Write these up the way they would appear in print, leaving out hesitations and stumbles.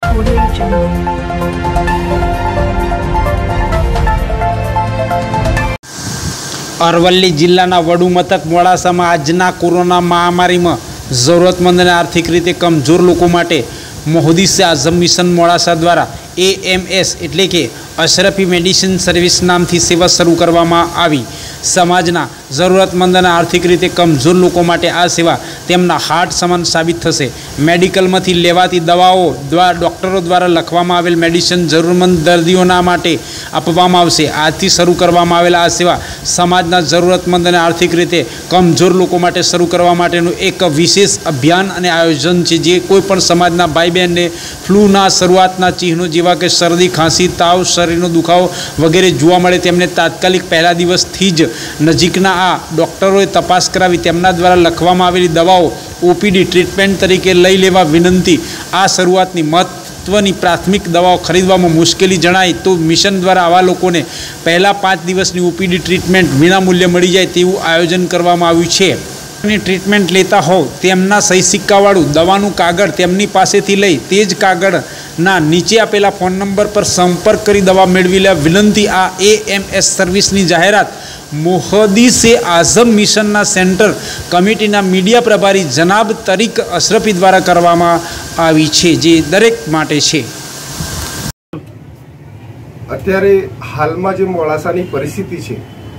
અરવલ્લી જિલ્લાના વડુ મથક મોડાસામાં આજના કોરોના મહામારીમાં જરૂરતમંદ અને આર્થિક રીતે કમજોર લોકો માટે મોહદી સે આઝમ મિશન મોડાસા દ્વારા AMS એટલે કે અશરફી મેડિસિન સર્વિસ નામથી સેવા શરૂ કરવામાં આવી। સમાજના જરૂરતમંદ અને આર્થિક રીતે કમજોર લોકો માટે આ સેવા તેમના હાર્ટ સમાન સાબિત થશે। મેડિકલમાંથી લેવાતી દવાઓ દ્વારા ડૉક્ટરો દ્વારા લખવામાં આવેલ મેડિસિન જરૂરતમંદ દર્દીઓના માટે આપવામાં આવશે। આજથી શરૂ કરવામાં આવેલ આ સેવા સમાજના જરૂરતમંદ અને આર્થિક રીતે કમજોર લોકો માટે શરૂ કરવા માટેનું એક વિશેષ અભિયાન અને આયોજન છે, જે કોઈપણ સમાજના ભાઈ બહેનને ફ્લૂના શરૂઆતના ચિહ્નો જેવા કે શરદી, ખાંસી, તાવ, શરીરનો દુખાવો વગેરે જોવા મળે તેમને તાત્કાલિક પહેલા દિવસથી જ નજીકના આ ડૉક્ટરોએ તપાસ કરાવી તેમના દ્વારા લખવામાં આવેલી દવાઓ OPD ટ્રીટમેન્ટ તરીકે લઈ લેવા વિનંતી। આ શરૂઆતની મહત્વની પ્રાથમિક દવાઓ ખરીદવામાં મુશ્કેલી જણાય તો મિશન દ્વારા આવા લોકોને પહેલાં 5 દિવસની OPD ટ્રીટમેન્ટ વિનામૂલ્યે મળી જાય તેવું આયોજન કરવામાં આવ્યું છે। ટ્રીટમેન્ટ લેતા હોવ તેમના સહી સિક્કાવાળું દવાનું કાગળ તેમની પાસેથી લઈ તે જ કાગળના નીચે આપેલા ફોન નંબર પર સંપર્ક કરી દવા મેળવી લેવા વિનંતી। આ AMS સર્વિસની જાહેરાત મોહદી સે આઝમ મિશનના સેન્ટર કમિટીના મીડિયા પ્રભારી જનાબ તરીક અશરફી દ્વારા કરવામાં આવી છે, જે દરેક માટે છે। અત્યારે હાલમાં જે મોડાસાની પરિસ્થિતિ છે,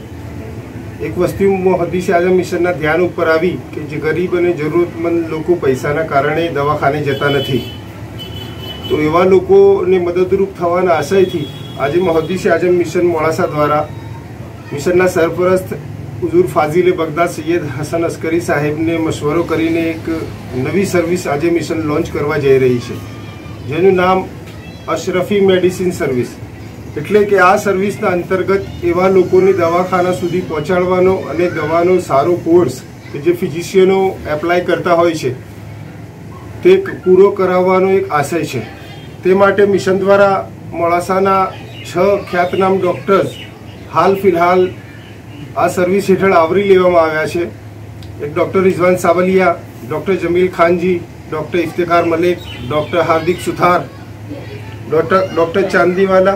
એક વસ્તુ મોહદી સે આઝમ મિશનના ધ્યાન ઉપર આવી કે જે ગરીબ અને જરૂરતમંદ લોકો પૈસાના કારણે દવાખાને જતા નથી, તો એવા લોકોને મદદરૂપ થવાના આશયથી આજે મોહદી સે આઝમ મિશન મોડાસા દ્વારા મિશનના સરપરસ્ત હુજુર ફાઝિલે બગદાદ સૈયદ હસન અસ્કરી સાહેબને મશવરો કરીને એક નવી સર્વિસ આજે મિશન લોન્ચ કરવા જઈ રહી છે, જેનું નામ અશરફી મેડિસિન સર્વિસ। એટલે કે આ સર્વિસના અંતર્ગત એવા લોકોને દવાખાના સુધી પહોંચાડવાનો અને દવાનો સારો કોર્સ કે જે ફિઝિશિયનો એપ્લાય કરતા હોય છે તે પૂરો કરાવવાનો એક આશય છે। તે માટે મિશન દ્વારા મોડાસાના 6 ખ્યાતનામ ડૉક્ટર્સ હાલ ફિલહાલ આ સર્વિસ હેઠળ આવરી લેવામાં આવ્યા છે। એક doctor Rizwan Savaliya, doctor Jamil Khanji, doctor Iftikhar Malik, doctor Hardik Suthar, doctor Chandiwala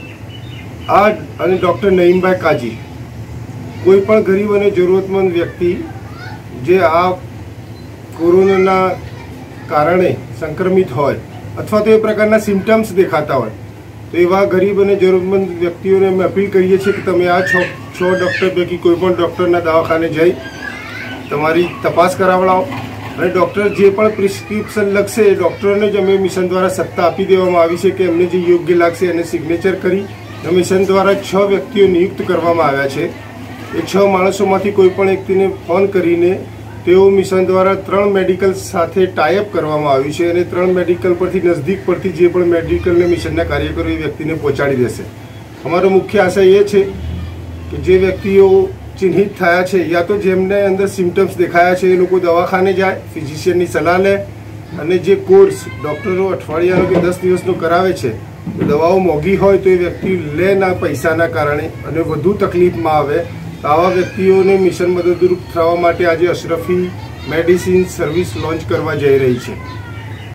અને ડૉક્ટર નઈમભાઈ કાજી। કોઈ પણ ગરીબ અને જરૂરતમંદ વ્યક્તિ જે આ કોરોનાના કારણે સંક્રમિત હોય અથવા તો એ પ્રકારના સિમ્ટમ્સ દેખાતા હોય તો એવા ગરીબ અને જરૂરતમંદ વ્યક્તિઓને અમે અપીલ કરીએ છીએ કે તમે આ 6 ડૉક્ટર પૈકી કોઈ પણ ડૉક્ટરના દવાખાને જઈ તમારી તપાસ કરાવડાવો અને ડૉક્ટર જે પણ પ્રિસ્ક્રિપ્શન લખશે એ ડૉક્ટરોને જ અમે મિશન દ્વારા સત્તા આપી દેવામાં આવી છે કે એમને જે યોગ્ય લાગશે એને સિગ્નેચર કરી મિશન દ્વારા 6 વ્યક્તિઓ નિયુક્ત કરવામાં આવ્યા છે। એ 6 માણસોમાંથી કોઈ પણ વ્યક્તિને ફોન કરીને તેઓ મિશન દ્વારા 3 મેડિકલ સાથે ટાઈઅપ કરવામાં આવ્યું છે અને 3 મેડિકલ પરથી નજદીક પરથી જે પણ મેડિકલને મિશનના કાર્યકરો એ વ્યક્તિને પહોંચાડી દેશે। અમારો મુખ્ય આશય એ છે કે જે વ્યક્તિઓ ચિહ્નિત થયા છે યા તો જેમને અંદર સિમ્ટમ્સ દેખાયા છે એ લોકો દવાખાને જાય, ફિઝિશિયનની સલાહ લે અને જે કોર્સ ડૉક્ટરો અઠવાડિયાનો કે 10 દિવસનો કરાવે છે દવાઓ મોંઘી હોય તો એ વ્યક્તિ લે ના પૈસાના કારણે અને વધુ તકલીફમાં આવે તો આવા વ્યક્તિઓને મિશન મદદરૂપ થવા માટે આજે અશરફી મેડિસિન સર્વિસ લોન્ચ કરવા જઈ રહી છે।